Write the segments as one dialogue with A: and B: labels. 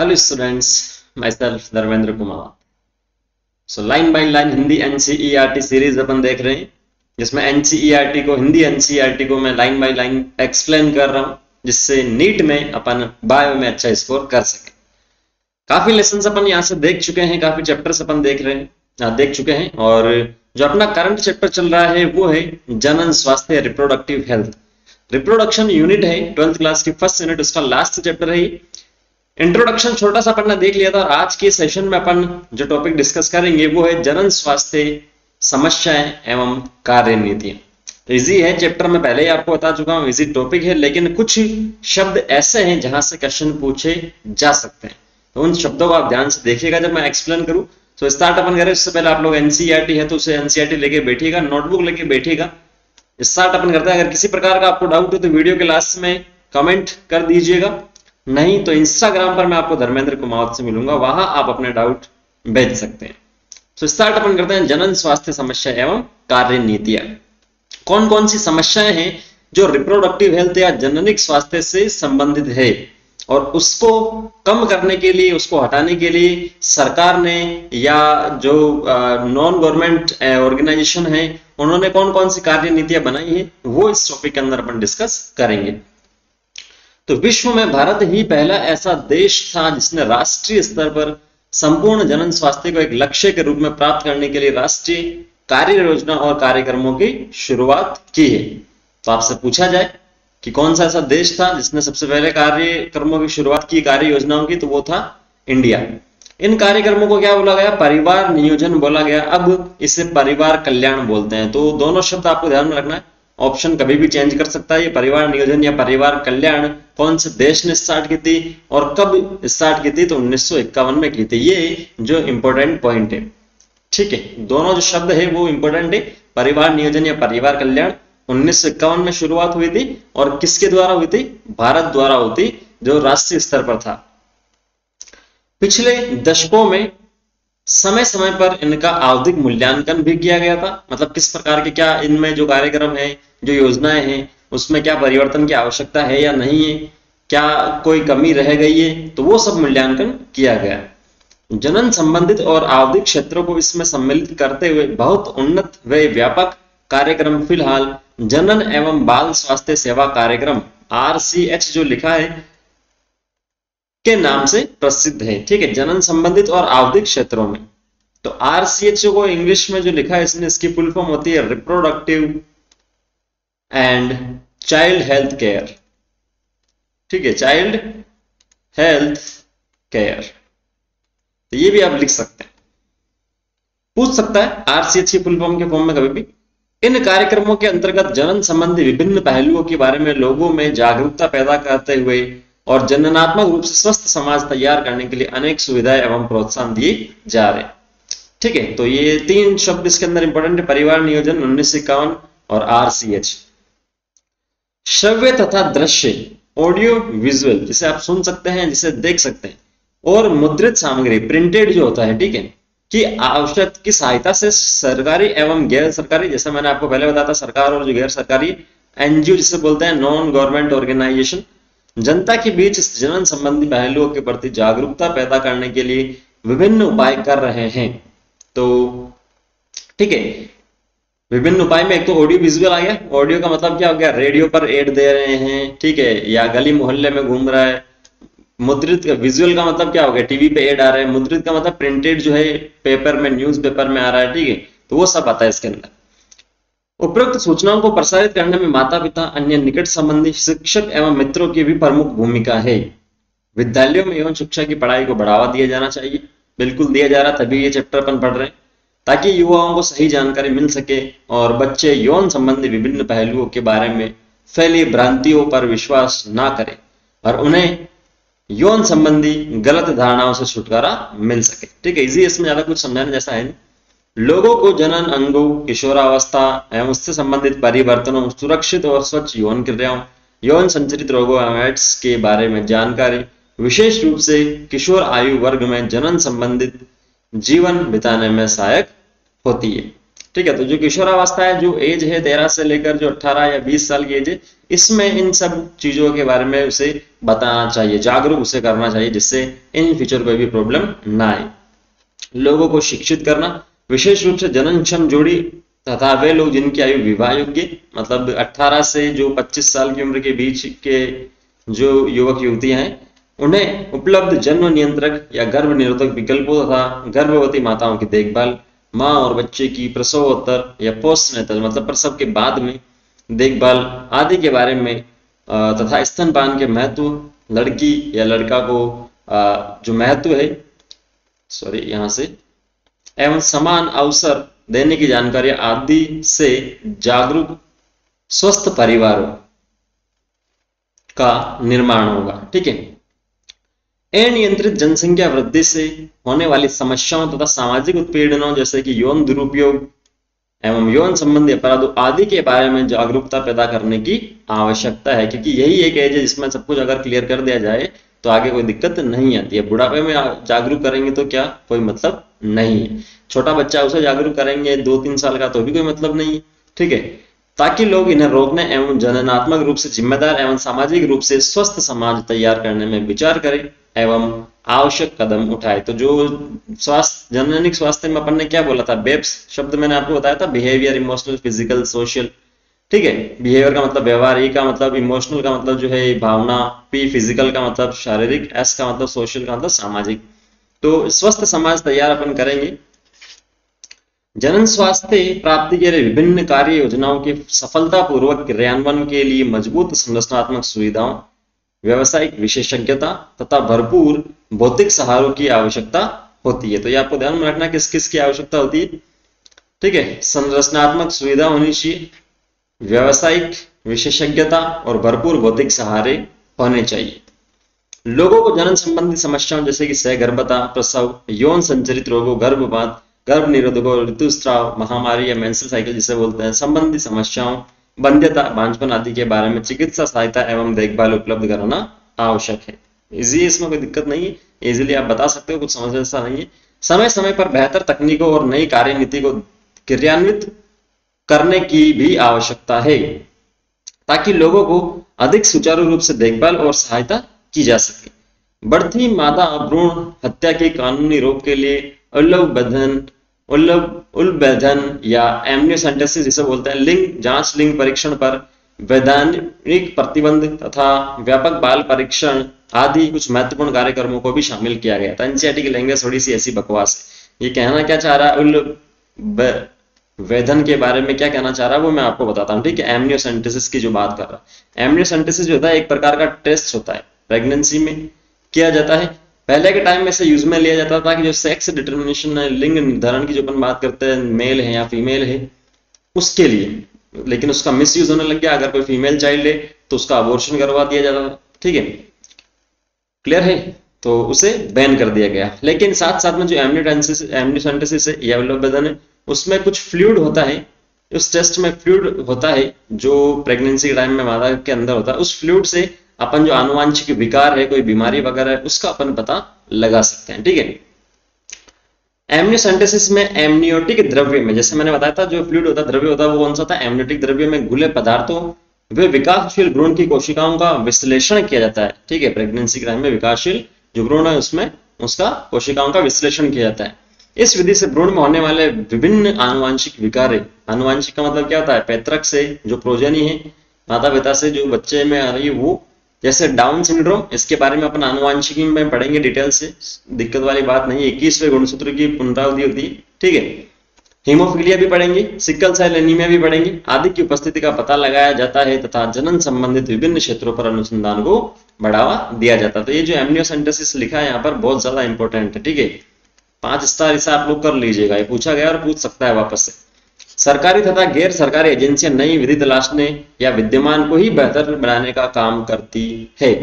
A: Hello students, myself Dharmendra Kumar. So line by line Hindi NCERT series अपन देख रहे हैं, जिसमें एनसीईआरटी को हिंदी एनसीईआरटी को मैं लाइन बाय लाइन एक्सप्लेन कर रहा हूं, जिससे नीट में अपन बायो में अच्छा स्कोर कर सके। काफी लेसन अपन यहाँ से देख चुके हैं, काफी चैप्टर्स अपन देख चुके हैं। और जो अपना करंट चैप्टर चल रहा है वो है जनन स्वास्थ्य रिप्रोडक्टिव हेल्थ। रिप्रोडक्शन यूनिट है 12th क्लास की फर्स्ट यूनिट, उसका लास्ट चैप्टर है। इंट्रोडक्शन छोटा सा अपन ने देख लिया था, और आज के सेशन में अपन जो टॉपिक डिस्कस करेंगे वो है जनन स्वास्थ्य समस्याएं एवं कार्य नीतियां। तो इजी है चैप्टर, में पहले ही आपको बता चुका हूं, इजी टॉपिक है, लेकिन कुछ शब्द ऐसे हैं जहां से क्वेश्चन पूछे जा सकते हैं, तो उन शब्दों को आप ध्यान से देखिएगा जब मैं एक्सप्लेन करूं। तो स्टार्ट अपन करें उससे पहले आप लोग एनसीईआरटी है तो उसे एनसीईआरटी लेके बैठिएगा, नोटबुक लेके बैठिएगा। स्टार्ट अपन करते हैं। अगर किसी प्रकार का आपको डाउट हो तो वीडियो के लास्ट में कमेंट कर दीजिएगा, नहीं तो इंस्टाग्राम पर मैं आपको धर्मेंद्र कुमार से मिलूंगा, वहां आप अपने डाउट भेज सकते हैं। तो स्टार्ट अपन करते हैं जनन स्वास्थ्य समस्या एवं कार्य नीतियां। कौन कौन सी समस्याएं हैं जो रिप्रोडक्टिव हेल्थ या जननिक स्वास्थ्य से संबंधित है, और उसको कम करने के लिए, उसको हटाने के लिए सरकार ने या जो नॉन गवर्नमेंट ऑर्गेनाइजेशन है उन्होंने कौन कौन सी कार्य नीतियां बनाई है, वो इस टॉपिक के अंदर अपन डिस्कस करेंगे। तो विश्व में भारत ही पहला ऐसा देश था जिसने राष्ट्रीय स्तर पर संपूर्ण जनन स्वास्थ्य को एक लक्ष्य के रूप में प्राप्त करने के लिए राष्ट्रीय कार्य योजना और कार्यक्रमों की शुरुआत की है। तो आपसे पूछा जाए कि कौन सा ऐसा देश था जिसने सबसे पहले कार्यक्रमों की शुरुआत की, कार्य योजनाओं की, तो वो था इंडिया। इन कार्यक्रमों को क्या बोला गया? परिवार नियोजन बोला गया। अब इसे परिवार कल्याण बोलते हैं। तो दोनों शब्द आपको ध्यान में रखना है, ऑप्शन कभी भी चेंज कर सकता है। ये परिवार नियोजन या परिवार कल्याण कौन से देश ने स्टार्ट की थी और कब स्टार्ट की थी? तो 1951 में की थी। ये जो इंपॉर्टेंट पॉइंट है, ठीक है, दोनों जो शब्द है वो इंपॉर्टेंट है। परिवार नियोजन या परिवार कल्याण 1951 में शुरुआत हुई थी, और किसके द्वारा हुई थी? भारत द्वारा हुई थी, जो राष्ट्रीय स्तर पर था। पिछले दशकों में समय समय पर इनका आवधिक मूल्यांकन भी किया गया था। मतलब किस प्रकार के, क्या इनमें जो कार्यक्रम है, जो योजनाएं हैं, उसमें क्या परिवर्तन की आवश्यकता है या नहीं है, क्या कोई कमी रह गई है, तो वो सब मूल्यांकन किया गया। जनन संबंधित और आवधिक क्षेत्रों को इसमें सम्मिलित करते हुए बहुत उन्नत व व्यापक कार्यक्रम फिलहाल जनन एवं बाल स्वास्थ्य सेवा कार्यक्रम RCH जो लिखा है के नाम से प्रसिद्ध है। ठीक है, जनन संबंधित और आवधिक क्षेत्रों में। तो RCH को इंग्लिश में जो लिखा है इसने, इसकी फुल फॉर्म होती है reproductive and child health care. ठीक है, चाइल्ड हेल्थ केयर, तो ये भी आप लिख सकते हैं, पूछ सकता है RCH की फुल फॉर्म के फॉर्म में कभी भी। इन कार्यक्रमों के अंतर्गत जनन संबंधी विभिन्न पहलुओं के बारे में लोगों में जागरूकता पैदा करते हुए और जननात्मक रूप से स्वस्थ समाज तैयार करने के लिए अनेक सुविधाएं एवं प्रोत्साहन दिए जा रहे हैं। ठीक है, तो ये तीन शब्द इसके अंदर इंपॉर्टेंट है, परिवार नियोजन 1951 और RCH। श्रव्य तथा दृश्य, ऑडियो विजुअल, जिसे आप सुन सकते हैं, जिसे देख सकते हैं, और मुद्रित सामग्री, प्रिंटेड जो होता है, ठीक है, की आवश्यक की सहायता से सरकारी एवं गैर सरकारी, जैसा मैंने आपको पहले बताया था, सरकार और जो गैर सरकारी NGO जिसे बोलते हैं, नॉन गवर्नमेंट ऑर्गेनाइजेशन, जनता के बीच जनन संबंधी पहलुओं के प्रति जागरूकता पैदा करने के लिए विभिन्न उपाय कर रहे हैं। तो ठीक है, विभिन्न उपाय में एक तो ऑडियो विजुअल आ गया। ऑडियो का मतलब क्या हो गया? रेडियो पर एड दे रहे हैं, ठीक है, या गली मोहल्ले में घूम रहा है। मुद्रित विजुअल का मतलब क्या हो गया? टीवी पे एड आ रहे हैं। मुद्रित का मतलब प्रिंटेड जो है, पेपर में, न्यूज पेपर में आ रहा है, ठीक है, तो वो सब आता है इसके अंदर। उपरोक्त सूचनाओं को प्रसारित करने में माता पिता, अन्य निकट संबंधी, शिक्षक एवं मित्रों की भी प्रमुख भूमिका है। विद्यालयों में यौन शिक्षा की पढ़ाई को बढ़ावा दिया जाना चाहिए, बिल्कुल दिया जा रहा, तभी ये चैप्टर अपन पढ़ रहे हैं, ताकि युवाओं को सही जानकारी मिल सके और बच्चे यौन संबंधी विभिन्न पहलुओं के बारे में फैली भ्रांतियों पर विश्वास ना करें और उन्हें यौन संबंधी गलत धारणाओं से छुटकारा मिल सके। ठीक है, इजी, इसमें ज्यादा कुछ समझाने जैसा है नहीं। लोगों को जनन अंगों, किशोरावस्था एवं उससे संबंधित परिवर्तनों, सुरक्षित और स्वच्छ यौन क्रियाओं, यौन संचरित रोगों एड्स के बारे में जानकारी, विशेष रूप से किशोर आयु वर्ग में जनन संबंधित जीवन बिताने में सहायक होती है। ठीक है। तो जो किशोरावस्था है, जो एज है 13 से लेकर जो 18 या 20 साल की एज है, इसमें इन सब चीजों के बारे में उसे बताना चाहिए, जागरूक उसे करना चाहिए, जिससे इन फ्यूचर कोई भी प्रॉब्लम ना आए। लोगों को शिक्षित करना, विशेष रूप से जनन क्षम जोड़ी तथा वे लोग जिनकी आयु विवाह योग्य, मतलब 18 से जो 25 साल की उम्र के बीच के जो युवक युवतियां हैं, उन्हें उपलब्ध जन्म नियंत्रक या गर्भ निरोधक विकल्पों तथा गर्भवती माताओं की देखभाल, मां और बच्चे की प्रसवोत्तर या पोस्टनेटल मतलब प्रसव के बाद में देखभाल आदि के बारे में तथा स्तनपान के महत्व, लड़की या लड़का को जो महत्व है यहाँ से एवं समान अवसर देने की जानकारी आदि से जागरूक स्वस्थ परिवारों का निर्माण होगा। ठीक है। अनियंत्रित जनसंख्या वृद्धि से होने वाली समस्याओं तथा सामाजिक उत्पीड़नों जैसे कि यौन दुरुपयोग एवं यौन संबंधी अपराधों आदि के बारे में जागरूकता पैदा करने की आवश्यकता है, क्योंकि यही एक एज है जिसमें सब कुछ अगर क्लियर कर दिया जाए तो आगे कोई दिक्कत नहीं आती है। बुढ़ापे में जागरूक करेंगे तो क्या कोई मतलब नहीं है, छोटा बच्चा उसे जागरूक करेंगे 2-3 साल का तो भी कोई मतलब नहीं है। ठीक है। ताकि लोग इन्हें रोकने एवं जननात्मक रूप से जिम्मेदार एवं सामाजिक रूप से स्वस्थ समाज तैयार करने में विचार करें एवं आवश्यक कदम उठाए। तो जो स्वास्थ्य, जननिक स्वास्थ्य में अपन ने क्या बोला था, बेब्स शब्द मैंने आपको बताया था, बिहेवियर, इमोशनल, फिजिकल, सोशल। ठीक है। बिहेवियर का मतलब व्यवहार, ई का मतलब इमोशनल का मतलब जो है भावना, पी फिजिकल का मतलब शारीरिक, एस का मतलब सोशल का मतलब सामाजिक। तो स्वस्थ समाज तैयार अपन करेंगे। जनन स्वास्थ्य प्राप्ति के लिए विभिन्न कार्य योजनाओं के सफलतापूर्वक क्रियान्वयन के लिए मजबूत संरचनात्मक सुविधाओं, व्यावसायिक विशेषज्ञता तथा भरपूर भौतिक सहारों की आवश्यकता होती है। तो ये आपको ध्यान में रखना किस किस की आवश्यकता होती है। ठीक है। संरचनात्मक सुविधा होनी चाहिए, व्यावसायिक विशेषज्ञता और भरपूर भौतिक सहारे होने चाहिए। लोगों को जनन संबंधी समस्याओं जैसे कि सहगर्भता, प्रसव, यौन संचरित रोगों, गर्भपात, गर्भ निरोधकों, ऋतुस्राव, महामारी या मेंस्ट्रुअल साइकिल जिसे बोलते हैं, संबंधी समस्याओं, बंध्यता, बांझपन आदि के बारे में चिकित्सा सहायता एवं देखभाल उपलब्ध कराना आवश्यक है। इजी, इसमें कोई दिक्कत नहीं है, इजीली आप बता सकते हो, कुछ समझ ऐसा नहीं है। समय समय पर बेहतर तकनीकों और नई कार्यनीति को क्रियान्वित करने की भी आवश्यकता है ताकि लोगों को अधिक सुचारू रूप से देखभाल और सहायता की जा सके। बढ़ती मादा भ्रूण हत्या की कानूनी रोक के लिए उल्बेधन या एमनियोसेंटेसिस जिसे बोलते हैं, लिंग जांच, लिंग परीक्षण पर वैधानिक प्रतिबंध तथा व्यापक बाल परीक्षण आदि कुछ महत्वपूर्ण कार्यक्रमों को भी शामिल किया गया था। एनसीईआरटी की लैंग्वेज थोड़ी सी ऐसी बकवास है। ये कहना क्या चाह रहा है, वेधन के बारे में क्या कहना चाह रहा है वो मैं आपको बताता हूँ। ठीक है। एमनियोसेंटेसिस की जो बात कर रहा है, एमनियोसेंटेसिस जो होता है एक प्रकार का टेस्ट होता है, प्रेगनेंसी में किया जाता है। पहले के टाइम में से यूज में लिया जाता था कि जो सेक्स डिटर्मिनेशन है, लिंग निर्धारण की जो अपन बात करते हैं, मेल है या फीमेल है, उसके लिए, लेकिन उसका मिस यूज होने लग गया। अगर कोई फीमेल चाइल्ड है तो उसका अबॉर्शन करवा दिया जाता था। ठीक है, क्लियर है। तो उसे बैन कर दिया गया। लेकिन साथ साथ में जो एमनियोसेंटेसिस है या उल्बेधन है, उसमें कुछ फ्लूइड होता है, उस टेस्ट में फ्लूइड होता है जो प्रेगनेंसी के टाइम में मादा के अंदर होता है। उस फ्लूइड से अपन जो आनुवांशिक विकार है, कोई बीमारी वगैरह है, उसका अपन पता लगा सकते हैं। ठीक है। एमनियोसेंटेसिस में एमनियोटिक द्रव्य में, जैसे मैंने बताया था, जो फ्लूइड होता है, द्रव्य होता है, वो कौन सा था, एमनियोटिक द्रव्य में घुले पदार्थों वे विकासशील भ्रूण की कोशिकाओं का विश्लेषण किया जाता है। ठीक है। प्रेगनेंसी के टाइम में विकासशील जो भ्रूण है उसमें उसका कोशिकाओं का विश्लेषण किया जाता है। इस विधि से भ्रूण में होने वाले विभिन्न आनुवांशिक विकार, आनुवांशिक का मतलब क्या होता है, पैतृक से जो प्रोजनी है, माता पिता से जो बच्चे में आ रही है वो, जैसे डाउन सिंड्रोम, इसके बारे में अपन आनुवांशिकी में पढ़ेंगे डिटेल से, दिक्कत वाली बात नहीं। 21वें गुणसूत्र की पुनरावृत्ति होती है। ठीक है। हीमोफीलिया भी पढ़ेंगे, सिकल सेल एनीमिया भी पढ़ेंगे आदि की उपस्थिति का पता लगाया जाता है तथा जनन संबंधित विभिन्न क्षेत्रों पर अनुसंधान को बढ़ावा दिया जाता है। तो ये जो एमनियोसेंटेसिस लिखा है यहाँ पर बहुत ज्यादा इंपॉर्टेंट है। ठीक है। 5 स्टार इसे आप लोग कर लीजिएगा, ये पूछा गया और पूछ सकता है वापस से। सरकारी तथा गैर सरकारी एजेंसियां नई विधि तलाशने या विद्यमान को ही बेहतर बनाने का काम करती है।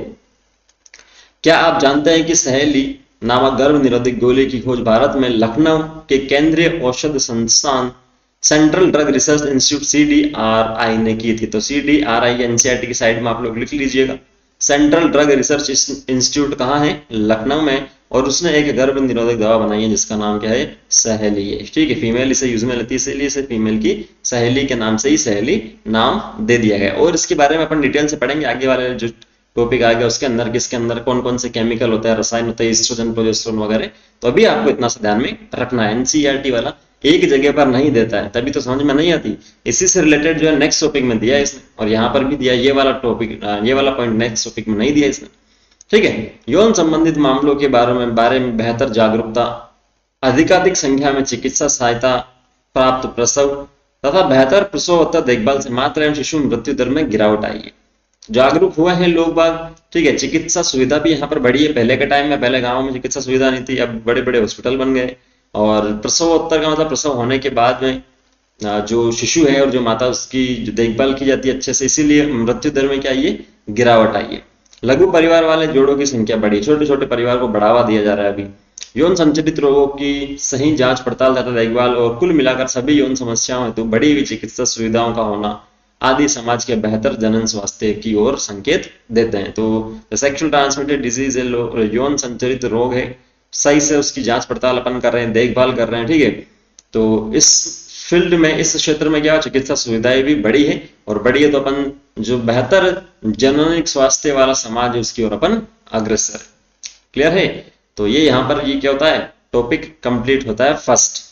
A: क्या आप जानते हैं कि सहेली नामक गर्भ निरोधक गोली की खोज भारत में लखनऊ के केंद्रीय औषध संस्थान central drug research institute CDRI ने की थी। तो CDRI एनसीईआरटी की साइड में आप लोग लिख लीजिएगा। सेंट्रल ड्रग रिसर्च इंस्टीट्यूट कहाँ है, लखनऊ में, और उसने एक गर्भ निरोधक दवा बनाई है जिसका नाम क्या है, सहेली है। ठीक है, फीमेल इसे यूज में लेती है, इसलिए इसे फीमेल की सहेली के नाम से ही सहेली नाम दे दिया गया। और इसके बारे में अपन डिटेल से पढ़ेंगे आगे वाले जो टॉपिक आ गया उसके अंदर, किसके अंदर कौन कौन से केमिकल होता है, रसायन होता है, एस्ट्रोजन प्रोजेस्टेरोन वगैरह। तो अभी आपको इतना सा ध्यान में रखना है, एनसीईआरटी वाला एक जगह पर नहीं देता है, तभी तो समझ में नहीं आती। इसी से रिलेटेड जो है नेक्स्ट टॉपिक में दिया है इसने, और यहाँ पर भी दिया, ये वाला टॉपिक, ये वाला पॉइंट नेक्स्ट टॉपिक में नहीं दिया इसने। ठीक है, यौन संबंधित मामलों के बारे में बेहतर जागरूकता, अधिकाधिक संख्या में चिकित्सा सहायता प्राप्त प्रसव तथा बेहतर प्रसवोत्तर देखभाल से मातृ एवं शिशु मृत्यु दर में गिरावट आई है। जागरूक हुए हैं लोग बाग। ठीक है, चिकित्सा सुविधा भी यहाँ पर बढ़ी है। पहले के टाइम में, पहले गाँव में चिकित्सा सुविधा नहीं थी, अब बड़े बड़े हॉस्पिटल बन गए। और प्रसवोत्तर का मतलब प्रसव होने के बाद में जो शिशु है और जो माता उसकी जो देखभाल की जाती है अच्छे से, इसीलिए मृत्यु दर में क्या आई है, गिरावट आई है। लघु परिवार वाले जोड़ों की संख्या बढ़ी, छोटे छोटे परिवार को बढ़ावा दिया जा रहा है अभी। यौन संचालित रोगों की सही जांच पड़ताल तथा देखभाल और कुल मिलाकर सभी यौन समस्याओं हेतु बढ़ी हुई चिकित्सा सुविधाओं का होना आदि समाज के बेहतर जनन स्वास्थ्य की ओर संकेत देते हैं। तो सेक्सुअल ट्रांसमिटेड डिजीज है, यौन संचालित रोग है, सही से उसकी जांच पड़ताल अपन कर रहे हैं, देखभाल कर रहे हैं। ठीक है, तो इस फील्ड में, इस क्षेत्र में क्या चिकित्सा सुविधाएं भी बढ़ी है, और बढ़ी है तो अपन जो बेहतर जननिक स्वास्थ्य वाला समाज है उसकी ओर अपन अग्रसर है। क्लियर है? तो ये यहाँ पर ये क्या होता है, टॉपिक कंप्लीट होता है फर्स्ट।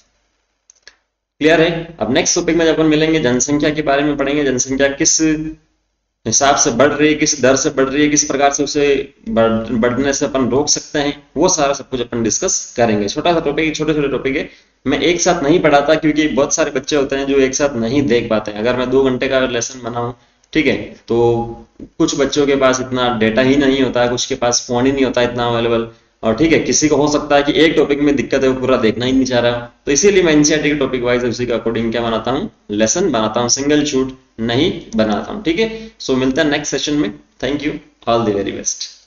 A: क्लियर है? अब नेक्स्ट टॉपिक में जब अपन मिलेंगे जनसंख्या के बारे में पढ़ेंगे, जनसंख्या किस हिसाब से बढ़ रही है, किस दर से बढ़ रही है, किस प्रकार से उसे बढ़ने से अपन रोक सकते हैं, वो सारा सब कुछ अपन डिस्कस करेंगे। छोटा सा टॉपिक, छोटे छोटे टॉपिक है, मैं एक साथ नहीं पढ़ाता क्योंकि बहुत सारे बच्चे होते हैं जो एक साथ नहीं देख पाते हैं। अगर मैं 2 घंटे का लेसन बनाऊं, ठीक है, तो कुछ बच्चों के पास इतना डेटा ही नहीं होता है, कुछ के पास फोन ही नहीं होता इतना अवेलेबल, और ठीक है, किसी को हो सकता है कि एक टॉपिक में दिक्कत है, वो पूरा देखना ही नहीं चाह रहा। तो इसीलिए मैं एनसीईआरटी के टॉपिक वाइज उसी के अकॉर्डिंग क्या बनाता हूँ, लेसन बनाता हूँ, सिंगल शूट नहीं बनाता हूँ। ठीक है, सो मिलता है नेक्स्ट सेशन में। Thank you, all the very best.